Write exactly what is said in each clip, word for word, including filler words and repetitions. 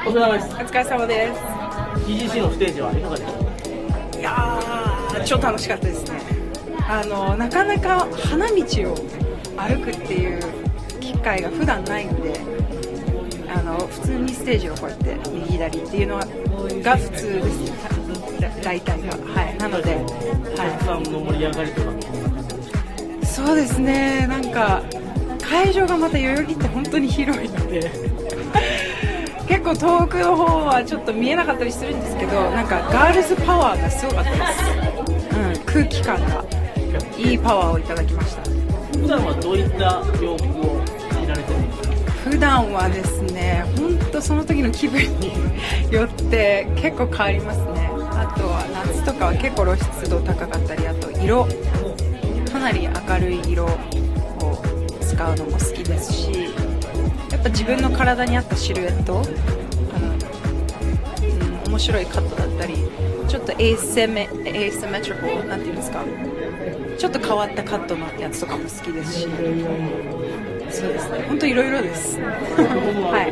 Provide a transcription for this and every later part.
疲れ様です。 お疲れ様です。 ティージーシー のステージはいかがでしたか？ いやー、超楽しかったですね。あのなかなか花道を歩くっていう機会が普段ないんで、あの普通にステージをこうやって右左っていうのが普通ですね。大体が、はい、なので、 お客さんの盛り上がりとか、 はい、そうですね。なんか会場がまた代々木って本当に広いので結構遠くの方はちょっと見えなかったりするんですけど、なんかガールズパワーがすごかったです、うん、空気感がいいパワーをいただきました。 普段はどういった洋服を着られてるんですか？ 普段はですね、本当その時の気分によって結構変わりますね。あとは夏とかは結構露出度高かったり、あと色かなり明るい色を使うのも好きですし、やっぱ自分の体に合ったシルエット、あの、うん、面白いカットだったり、ちょっとエイセメエイセメトリカルなんていうんですか、ちょっと変わったカットのやつとかも好きですし、そうですね、本当いろいろです。はい。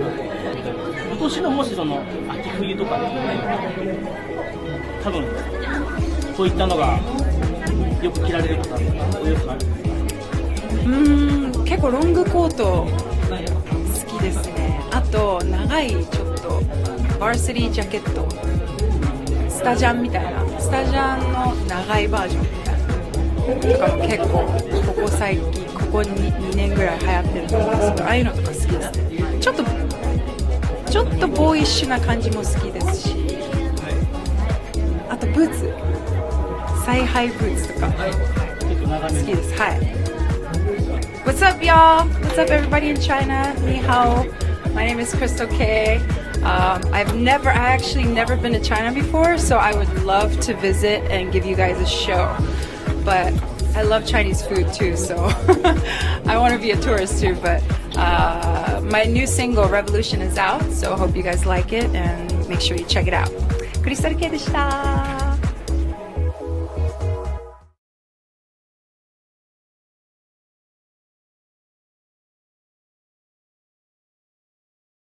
今年のもしその秋冬とか、多分こういったのがよく着られる方およくある。 うーん、結構ロングコート好きですね。あと長いちょっとバーシティジャケット、スタジャンみたいな、スタジャンの長いバージョンみたいなとかも結構ここ最近ここ 2, 2年ぐらい流行ってると思うんですけど、ああいうのとか好きですね。ちょっとちょっとボーイッシュな感じも好きですし、あとブーツ、サイハイブーツとか好きです。はい。What's up, y'all? What's up, everybody in China? Ni hao. My name is Crystal K. Um, I've never, I actually never been to China before, so I would love to visit and give you guys a show. But I love Chinese food too, so I want to be a tourist too. But uh, my new single Revolution is out, so I hope you guys like it and make sure you check it out. Crystal K でした。